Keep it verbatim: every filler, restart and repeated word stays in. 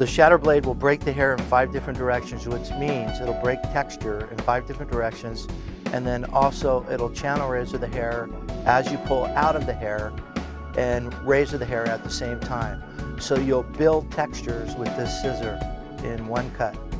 The shatter blade will break the hair in five different directions, which means it'll break texture in five different directions, and then also it'll channel razor the hair as you pull out of the hair and razor the hair at the same time. So you'll build textures with this scissor in one cut.